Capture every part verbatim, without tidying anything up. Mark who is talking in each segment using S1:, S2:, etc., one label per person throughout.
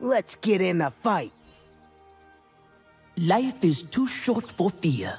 S1: Let's get in the fight.
S2: Life is too short for fear.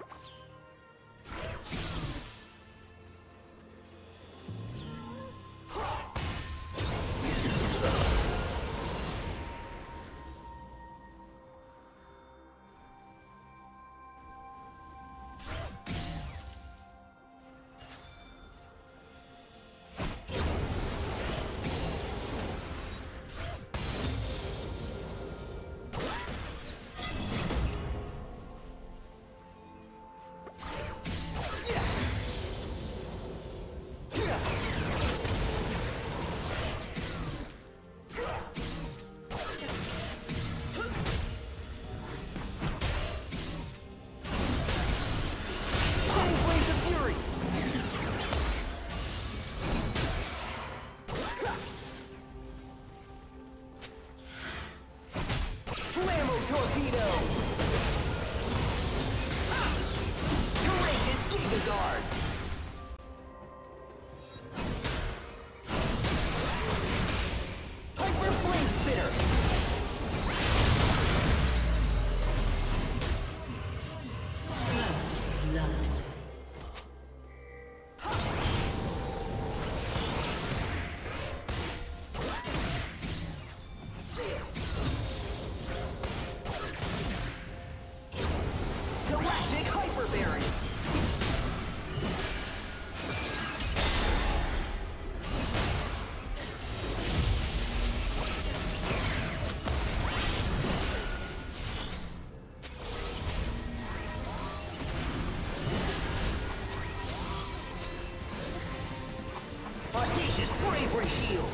S3: Audacious bravery shield!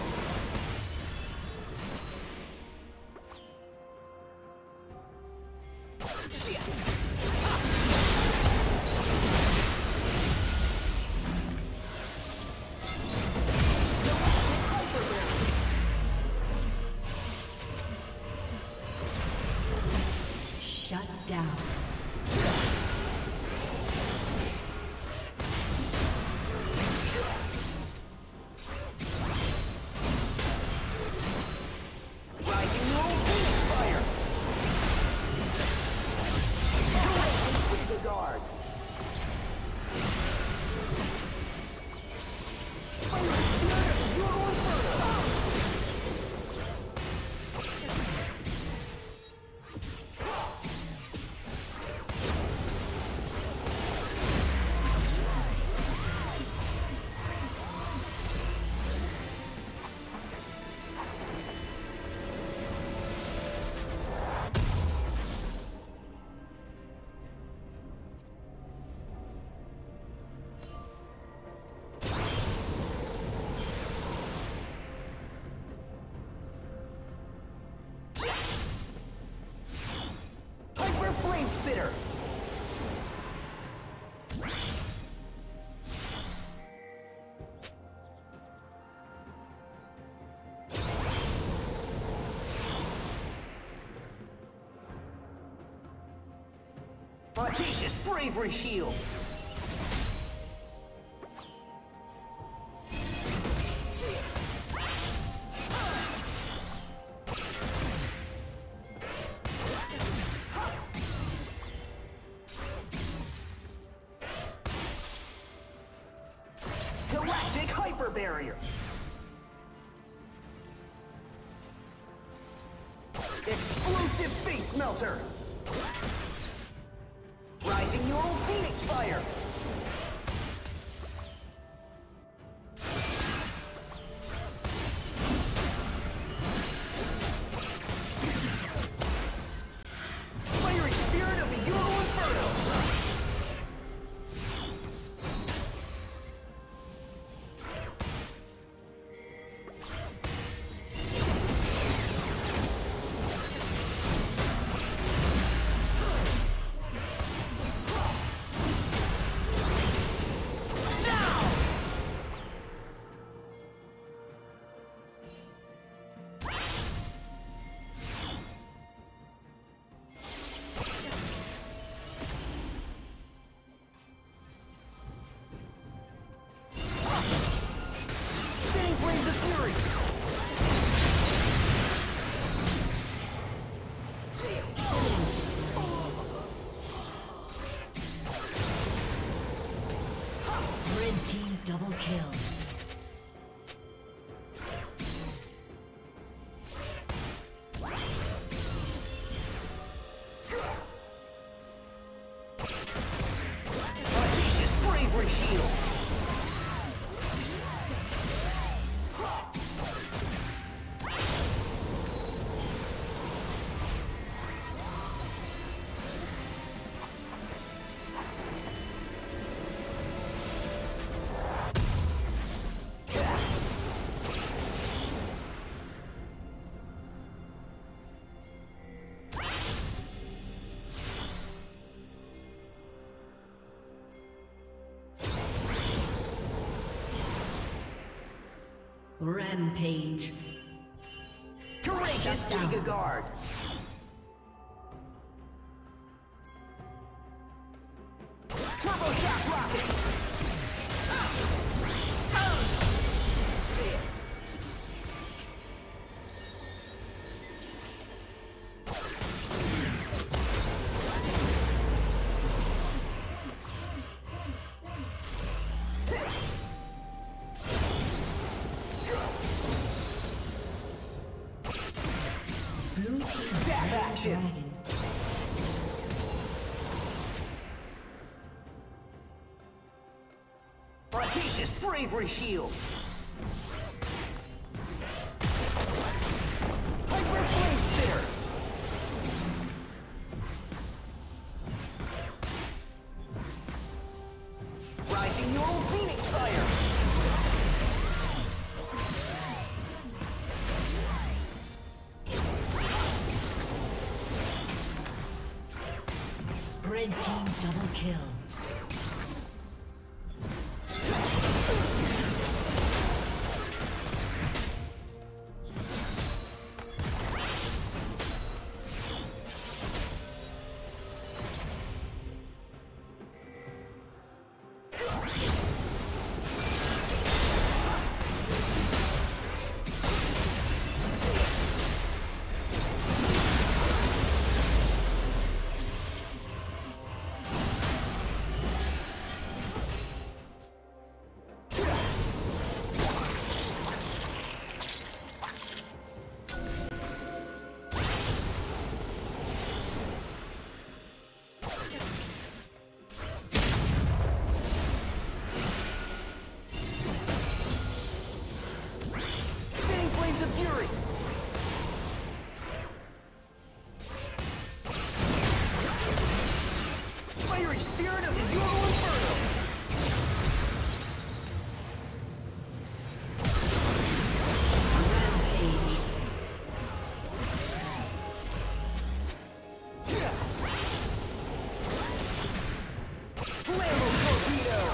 S4: Shut down.
S3: Spitter! Audacious bravery shield! Galactic hyper barrier! Explosive face melter! Rising neural phoenix fire! Fiery spirit of the Euro Inferno!
S4: Double kill.
S3: Audacious bravery shield.
S4: Rampage.
S3: Courageous Giga Guard. Turbo shock rockets. Zap action. Audacious bravery shield. Hyper flame spitter. Rising neural phoenix fire.
S4: Red team double kill. Spirit of the Euro Inferno! Rampage.
S3: Flammo Torpedo!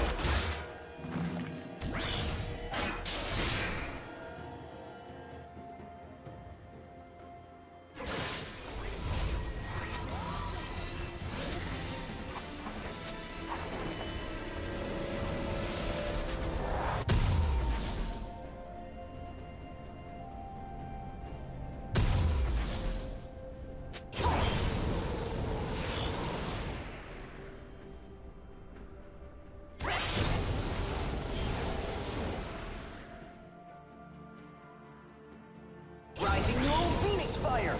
S3: Rising neural phoenix fire!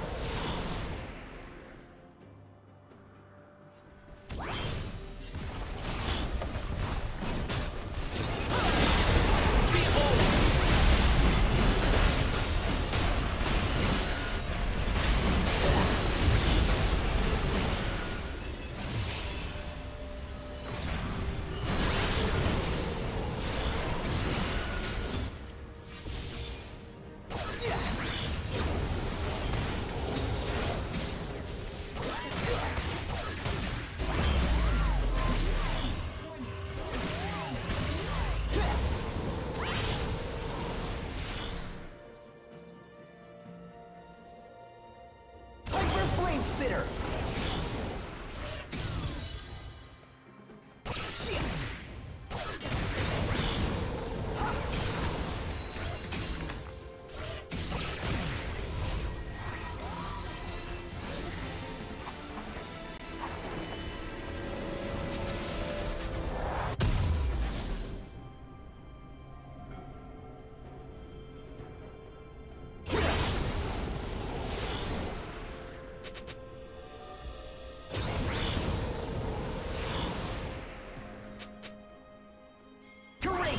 S3: Spitter.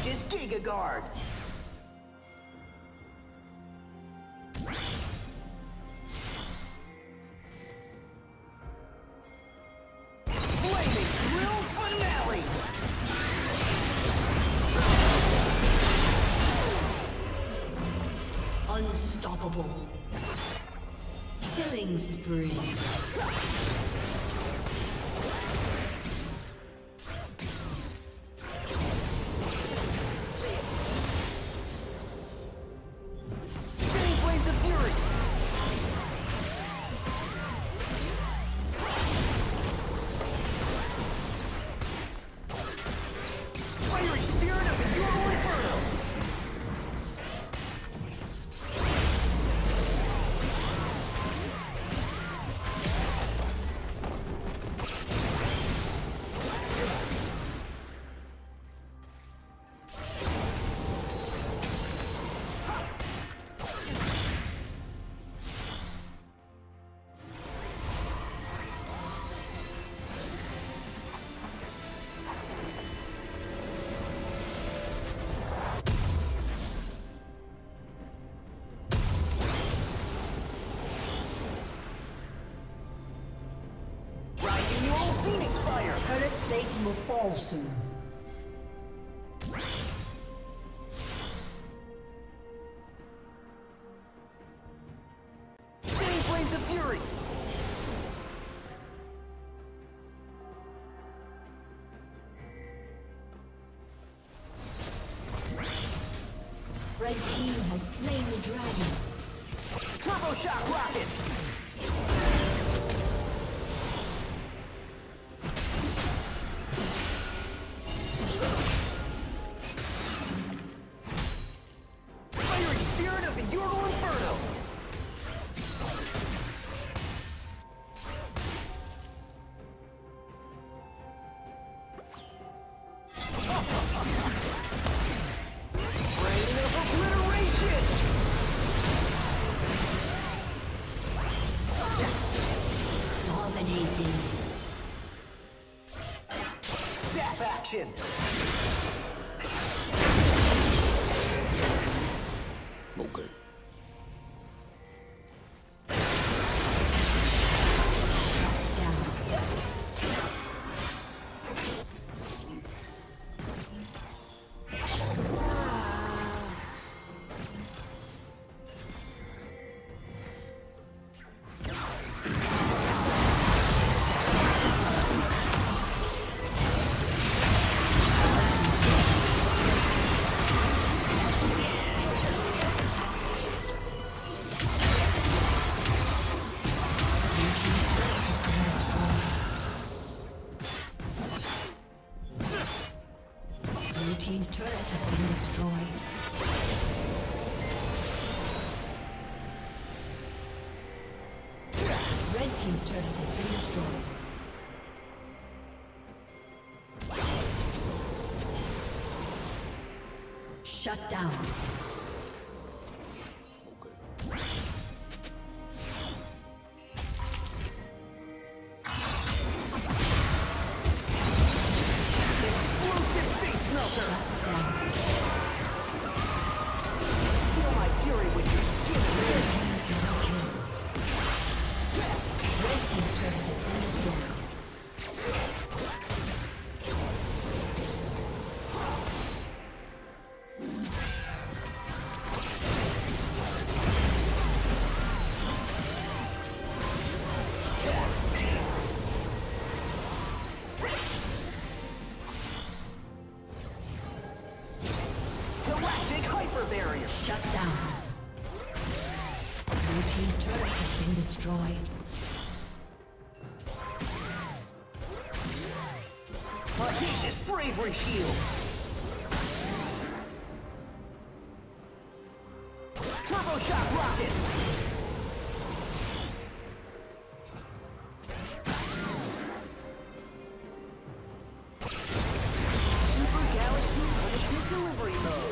S3: Audacious Giga Guard! Flaming Drill Finale!
S4: Unstoppable. Killing spree.
S3: Phoenix Fire!
S4: Turret plating will fall soon.
S3: Spinning Flames of Fury!
S4: Red team has slain the dragon.
S3: Turbo Shock Rockets! Zap action!
S2: Okay.
S4: Team's turret has been destroyed. Red team's turret has been destroyed. Shut down.
S3: Feel my fury with your skin.
S4: Red team's turret has been destroyed.
S3: Barrier.
S4: Shut down. Blue team's turret has been destroyed.
S3: Audacious Bravery Shield. Turbo Shock Rockets. Super Galaxy Punishment Delivery Mode.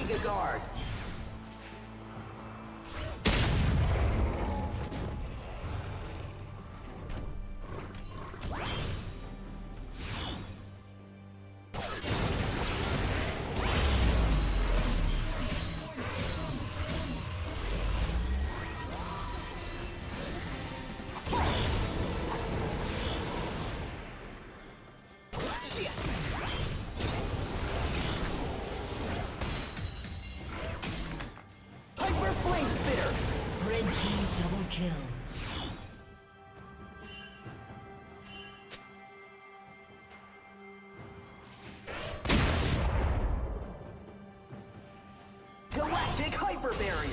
S2: Giga Guard. Galactic Hyper Barrier!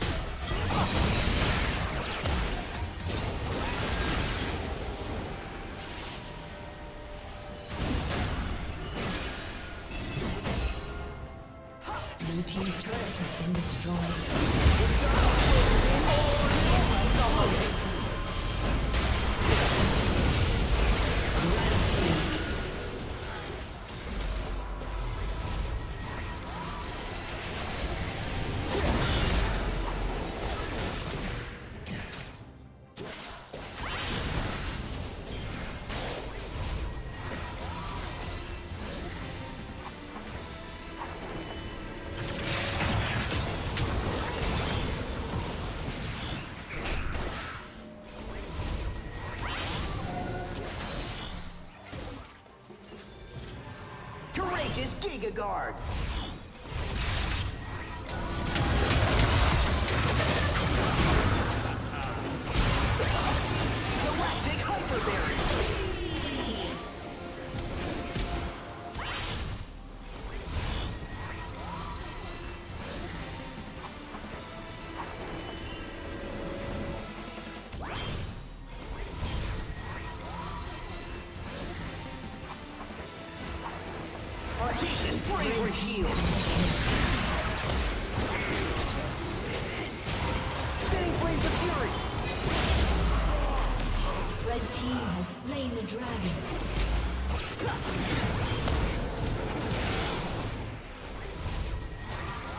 S4: Blue team's turret has been destroyed.
S2: Courageous Giga Guard. Galactic Hyper Barrier. Audacious Bravery Shield! Spinning Flames of Fury!
S4: Red team has slain the dragon.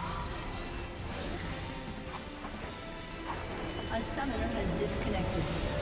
S4: A summoner has disconnected.